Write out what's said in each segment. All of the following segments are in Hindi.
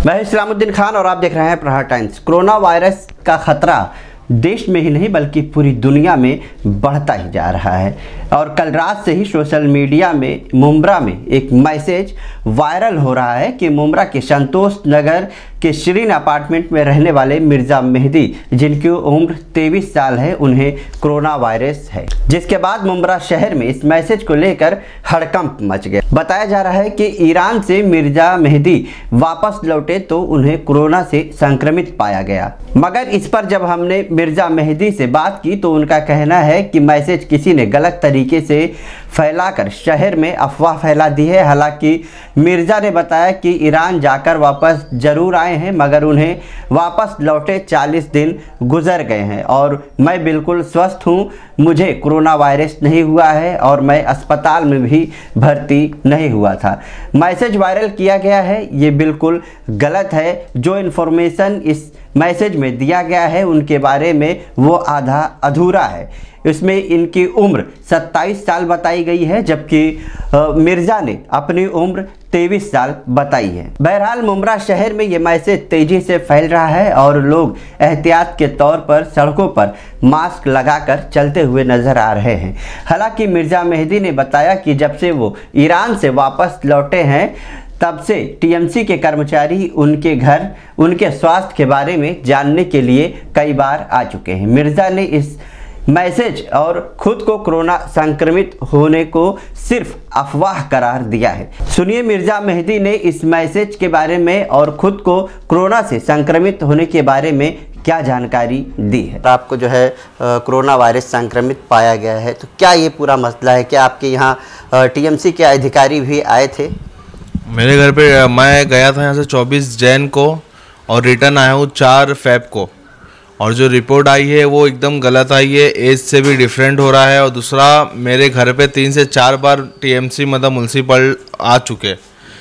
मैं इस्लामुद्दीन खान और आप देख रहे हैं प्रहार टाइम्स। कोरोना वायरस का खतरा देश में ही नहीं बल्कि पूरी दुनिया में बढ़ता ही जा रहा है और कल रात से ही सोशल मीडिया में मुंब्रा में एक मैसेज वायरल हो रहा है कि मुंब्रा के संतोष नगर के श्रीन अपार्टमेंट में रहने वाले मिर्जा मेहदी, जिनकी उम्र 23 साल है, उन्हें कोरोना वायरस है। जिसके बाद मुंब्रा शहर में इस मैसेज को लेकर हड़कंप मच गया। बताया जा रहा है कि ईरान से मिर्जा मेहदी वापस लौटे तो उन्हें कोरोना से संक्रमित पाया गया, मगर इस पर जब हमने मिर्जा मेहदी से बात की तो उनका कहना है कि मैसेज किसी ने गलत तरीके से फैलाकर शहर में अफवाह फैला दी है। हालांकि मिर्जा ने बताया कि ईरान जाकर वापस जरूर आए हैं, मगर उन्हें वापस लौटे 40 दिन गुजर गए हैं और मैं बिल्कुल स्वस्थ हूं, मुझे कोरोना वायरस नहीं हुआ है और मैं अस्पताल में भी भर्ती नहीं हुआ था। मैसेज वायरल किया गया है, ये बिल्कुल गलत है। जो इन्फॉर्मेशन इस मैसेज में दिया गया है उनके बारे में वो आधा अधूरा है। इसमें इनकी उम्र 27 साल बताई गई है, जबकि मिर्जा ने अपनी उम्र 23 साल बताई है। बहरहाल मुंब्रा शहर में ये मैसेज तेजी से फैल रहा है और लोग एहतियात के तौर पर सड़कों पर मास्क लगाकर चलते हुए नजर आ रहे हैं। हालांकि मिर्जा मेहदी ने बताया कि जब से वो ईरान से वापस लौटे हैं तब से टीएमसी के कर्मचारी उनके घर उनके स्वास्थ्य के बारे में जानने के लिए कई बार आ चुके हैं। मिर्जा ने इस मैसेज और खुद को कोरोना संक्रमित होने को सिर्फ अफवाह करार दिया है। सुनिए मिर्जा मेहदी ने इस मैसेज के बारे में और खुद को कोरोना से संक्रमित होने के बारे में क्या जानकारी दी है। आपको जो है कोरोना वायरस संक्रमित पाया गया है, तो क्या ये पूरा मसला है? क्या आपके यहाँ टीएमसी के अधिकारी भी आए थे? मेरे घर पे मैं गया था यहाँ से 24 जैन को और रिटर्न आया हूँ 4 फेब को, और जो रिपोर्ट आई है वो एकदम गलत आई है, एज से भी डिफरेंट हो रहा है। और दूसरा, मेरे घर पे 3 से 4 बार टीएमसी मतलब म्युनिसिपल आ चुके।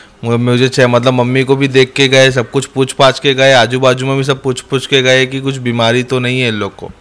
मुझे मतलब मम्मी को भी देख के गए, सब कुछ पूछ पाछ के गए, आजू बाजू में भी सब पूछ के गए कि कुछ बीमारी तो नहीं है इन लोग को।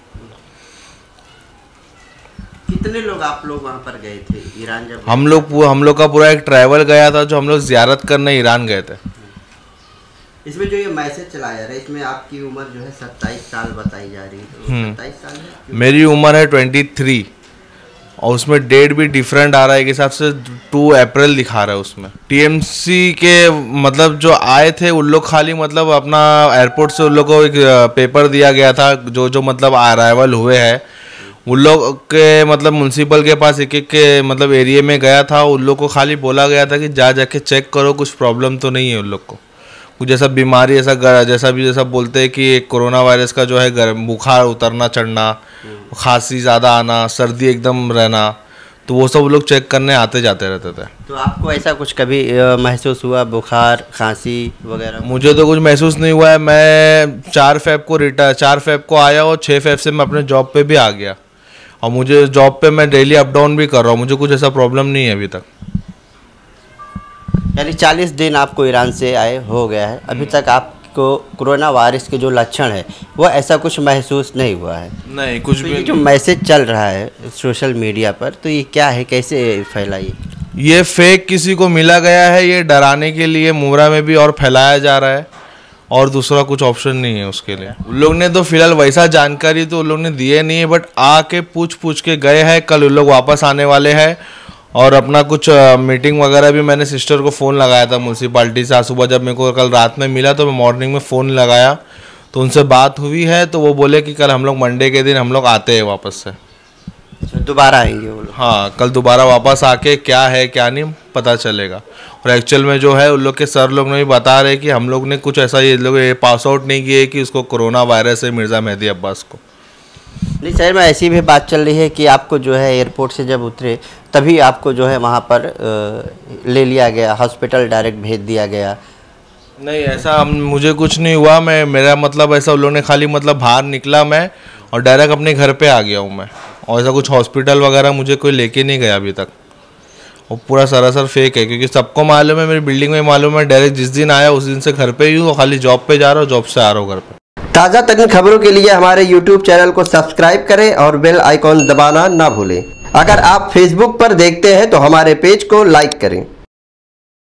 कितने लोग आप लोग वहाँ पर गए थे ईरान? जब हम लोग का पूरा एक ट्रैवल गया था, जो हम लोग ज़ियारत करने ईरान गए थे। इसमें जो ये मैसेज चलाया है इसमें आपकी उम्र जो है 27 साल बताई जा रही है। 27 साल है? मेरी उम्र है 23 और उसमें डेट भी डिफरेंट आ रहा है, एक हिसाब से 2 अप्रैल दिखा रहा है उसमें। टीएमसी के मतलब जो आए थे उन लोग खाली मतलब अपना एयरपोर्ट से उन लोग को एक पेपर दिया गया था, जो मतलब अराइवल हुए हैं उन लोग के मतलब म्युनिसिपल के पास एक के मतलब एरिया में गया था। उन लोग को खाली बोला गया था कि जाके चेक करो, कुछ प्रॉब्लम तो नहीं है उन लोग को, कुछ ऐसा बीमारी जैसा बोलते हैं कि कोरोना वायरस का जो है बुखार उतरना चढ़ना, खांसी ज़्यादा आना, सर्दी एकदम रहना, तो वो सब लोग चेक करने आते जाते रहते थे। तो आपको ऐसा कुछ कभी महसूस हुआ, बुखार खांसी वगैरह? मुझे तो कुछ महसूस नहीं हुआ है। मैं 4 फेब को आया और 6 फेब से मैं अपने जॉब पे भी आ गया और मुझे जॉब पे मैं डेली अप डाउन भी कर रहा हूँ, मुझे कुछ ऐसा प्रॉब्लम नहीं है अभी तक। यानी 40 दिन आपको ईरान से आए हो गया है, अभी तक आपको कोरोना वायरस के जो लक्षण है वो ऐसा कुछ महसूस नहीं हुआ है? नहीं, कुछ भी। जो मैसेज चल रहा है सोशल मीडिया पर, तो ये क्या है, कैसे फैला? ये फेक किसी को मिला गया है, ये डराने के लिए मुंब्रा में भी और फैलाया जा रहा है, और दूसरा कुछ ऑप्शन नहीं है उसके लिए। उन लोग ने तो फिलहाल वैसा जानकारी तो उन लोग ने दिए नहीं है, बट आके पूछ के गए हैं। कल उन लोग वापस आने वाले हैं और अपना कुछ मीटिंग वगैरह भी मैंने सिस्टर को फ़ोन लगाया था म्यूनसिपाल्टी से। आज सुबह जब मेरे को कल रात में मिला तो मैं मॉर्निंग में फ़ोन लगाया तो उनसे बात हुई है, तो वो बोले कि कल हम लोग मंडे के दिन हम लोग आते हैं वापस से। दोबारा आएंगे वो लोग? हाँ, कल दोबारा वापस आके क्या है क्या नहीं पता चलेगा। और एक्चुअल में जो है उन लोग के सर लोग ने भी बता रहे कि हम लोग ने कुछ ऐसा ये लोग पास आउट नहीं किए कि उसको कोरोना वायरस है मिर्ज़ा मेहदी अब्बास को। नहीं, शहर में ऐसी भी बात चल रही है कि आपको जो है एयरपोर्ट से जब उतरे तभी आपको जो है वहाँ पर ले लिया गया, हॉस्पिटल डायरेक्ट भेज दिया गया। नहीं, ऐसा मुझे कुछ नहीं हुआ। मेरा मतलब ऐसा उन लोगों ने खाली मतलब बाहर निकला मैं और डायरेक्ट अपने घर पे आ गया हूँ मैं, और ऐसा कुछ हॉस्पिटल वगैरह मुझे कोई लेके नहीं गया अभी तक। वो पूरा सरासर फेक है, क्योंकि सबको मालूम है, मेरी बिल्डिंग में मालूम है, डायरेक्ट जिस दिन आया उस दिन से घर पे ही हूँ, खाली जॉब पे जा रहा हूँ, जॉब से आ रहा हूँ घर पे। ताज़ा तरीन खबरों के लिए हमारे YouTube चैनल को सब्सक्राइब करें और बेल आइकॉन दबाना ना भूलें। अगर आप Facebook पर देखते हैं तो हमारे पेज को लाइक करें।